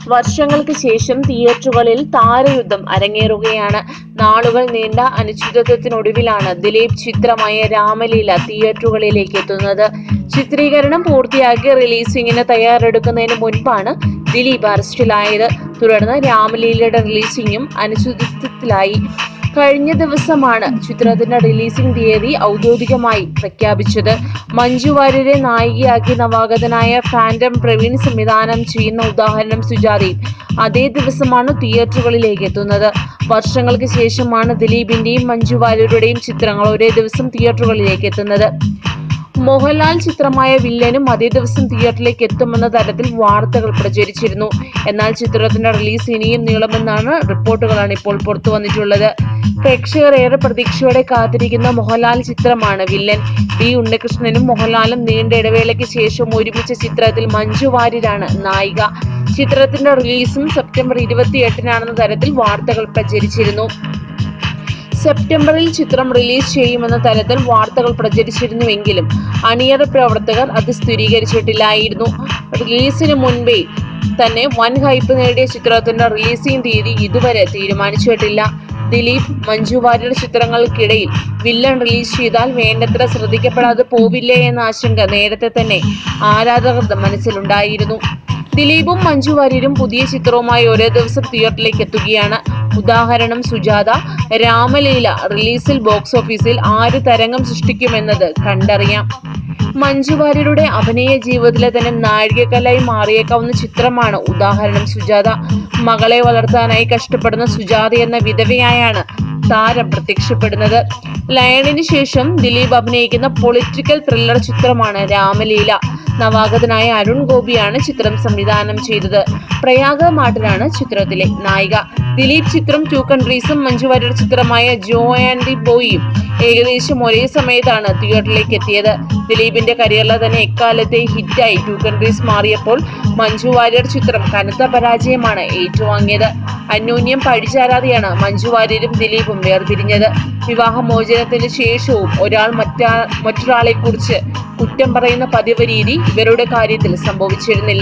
വർഷങ്ങൾക്ക് ശേഷം തിയേറ്ററുകളിൽ താരയുദ്ധം അരങ്ങേറുകയാണ്. നാളുകൾ നീണ്ട അനിശ്ചിതത്വത്തിനൊടുവിലാണ് ദിലീപ് ചിത്രമായ രാമലീല തിയേറ്ററുകളിലേക്ക് എത്തുന്നത്. ചിത്രീകരണം പൂർത്തിയാക്കി റിലീസിംഗിന് തയ്യാറെടുക്കുന്നതിന് മുൻപാണ് ദിലീപ് അറസ്റ്റിലായത്. തുടർന്ന് രാമലീലയുടെ റിലീസിംഗും അനിശ്ചിതത്വത്തിലായി. കഴിഞ്ഞ ദിവസമാണ് ചിത്രത്തിന്റെ റിലീസിംഗ് തീയതി ഔദ്യോഗികമായി പ്രഖ്യാപിച്ചത്. മഞ്ജു വാര്യരെ നായികയാക്കി നവാഗതനായ ഫാന്റം പ്രവീൺ സംവിധാനം ചെയ്യുന്ന ഉദാഹരണം സുജാതയും അതേ ദിവസമാണ് തിയേറ്ററുകളിലേക്ക് എത്തുന്നത്. വർഷങ്ങൾക്ക് ശേഷമാണ് ദിലീപിന്റെയും മഞ്ജു വാര്യരുടെയും ചിത്രങ്ങൾ ഒരേ ദിവസം തിയേറ്ററുകളിലേക്ക് എത്തുന്നത്. മോഹൻലാൽ ചിത്രമായ വില്ലനും അതേ ദിവസം തിയേറ്ററിലേക്ക് എത്തുമെന്ന തരത്തിൽ വാർത്തകൾ പ്രചരിച്ചിരുന്നു. എന്നാൽ ചിത്രത്തിന്റെ റിലീസ് ഇനിയും നീളുമെന്നാണ് റിപ്പോർട്ടുകളാണ് ഇപ്പോൾ പുറത്തു വന്നിട്ടുള്ളത്. പ്രേക്ഷകർ ഏറെ പ്രതീക്ഷയോടെ കാത്തിരിക്കുന്ന മോഹൻലാൽ ചിത്രമാണ് വില്ലൻ. വി ഉണ്ണികൃഷ്ണനും മോഹൻലാലും നീണ്ട ഇടവേളയ്ക്ക് ശേഷം ഒരുമിച്ച ചിത്രത്തിൽ മഞ്ജു വാര്യരാണ് നായിക. ചിത്രത്തിന്റെ റിലീസും സെപ്റ്റംബർ 28-നാണെന്ന തരത്തിൽ വാർത്തകൾ പ്രചരിച്ചിരുന്നു. സെപ്റ്റംബറിൽ ചിത്രം റിലീസ് ചെയ്യുമെന്ന തരത്തിൽ വാർത്തകൾ പ്രചരിച്ചിരുന്നുവെങ്കിലും അണിയറ പ്രവർത്തകർ അത് സ്ഥിരീകരിച്ചിട്ടില്ലായിരുന്നു. റിലീസിന് മുൻപേ തന്നെ വൻ ഹൈപ്പ് നേടിയ ചിത്രത്തിന്റെ റിലീസിംഗ് തീയതി ഇതുവരെ തീരുമാനിച്ചിട്ടില്ല. ദിലീപ് മഞ്ജു വാര്യർ ചിത്രങ്ങൾക്കിടയിൽ വില്ലൻ റിലീസ് ചെയ്താൽ വേണ്ടത്ര ശ്രദ്ധിക്കപ്പെടാതെ പോവില്ലേ എന്ന ആശങ്ക നേരത്തെ തന്നെ ആരാധകരുടെ മനസ്സിലുണ്ടായിരുന്നു. ദിലീപും മഞ്ജു വാര്യരും പുതിയ ചിത്രവുമായി ഒരേ ദിവസം തിയേറ്ററിലേക്ക് എത്തുകയാണ്. ഉദാഹരണം സുജാത. രാമലീല റിലീസിൽ ബോക്സ് ഓഫീസിൽ ആര് തരംഗം സൃഷ്ടിക്കുമെന്നത് കണ്ടറിയാം. മഞ്ജു വാര്യരുടെ അഭിനയ ജീവിതത്തിലെ തന്നെ നാഴികക്കല്ലായി മാറിയേക്കാവുന്ന ചിത്രമാണ് ഉദാഹരണം സുജാത. മകളെ വളർത്താനായി കഷ്ടപ്പെടുന്ന സുജാത എന്ന വിധവയായാണ് താരം പ്രത്യക്ഷപ്പെടുന്നത്. ലയണിന് ശേഷം ദിലീപ് അഭിനയിക്കുന്ന പൊളിറ്റിക്കൽ ത്രില്ലർ ചിത്രമാണ് രാമലീല. നവാഗതനായ അരുൺ ഗോപിയാണ് ചിത്രം സംവിധാനം ചെയ്തത്. പ്രയാഗ മാട്ടനാണ് ചിത്രത്തിലെ നായിക. ദിലീപ് ചിത്രം ടു കൺട്രീസും മഞ്ജു വാര്യർ ചിത്രമായ ജോ ആൻഡ് ദി ബോയും ഏകദേശം ഒരേ സമയത്താണ് തിയേറ്ററിലേക്ക് എത്തിയത്. ദിലീപിന്റെ കരിയറിലെ തന്നെ എക്കാലത്തെ ഹിറ്റായി ടു കൺട്രീസ് മാറിയപ്പോൾ മഞ്ജു വാര്യർ ചിത്രം കനത്ത പരാജയമാണ് ഏറ്റുവാങ്ങിയത്. അന്യോന്യം പഴിചാരാതെയാണ് മഞ്ജു വാര്യരും ദിലീപും വേർപിരിഞ്ഞത്. വിവാഹമോചനത്തിന് ശേഷവും ഒരാൾ മറ്റൊരാളെ കുറിച്ച് കുറ്റം പറയുന്ന പതിവ് രീതി ഇവരുടെ കാര്യത്തിൽ സംഭവിച്ചിരുന്നില്ല.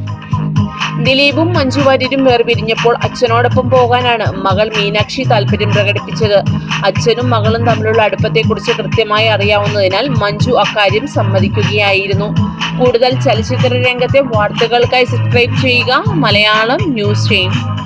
ദിലീപും മഞ്ജു വാര്യരും വേർപിരിഞ്ഞപ്പോൾ അച്ഛനോടൊപ്പം പോകാനാണ് മകൾ മീനാക്ഷി താല്പര്യം പ്രകടിപ്പിച്ചത്. അച്ഛനും മകളും തമ്മിലുള്ള അടുപ്പത്തെക്കുറിച്ച് കൃത്യമായി അറിയാവുന്നതിനാൽ മഞ്ജു അക്കാര്യം സമ്മതിക്കുകയായിരുന്നു. കൂടുതൽ ചലച്ചിത്ര രംഗത്തെ വാർത്തകൾക്കായി സബ്സ്ക്രൈബ് ചെയ്യുക മലയാളം ന്യൂസ് ടൈം.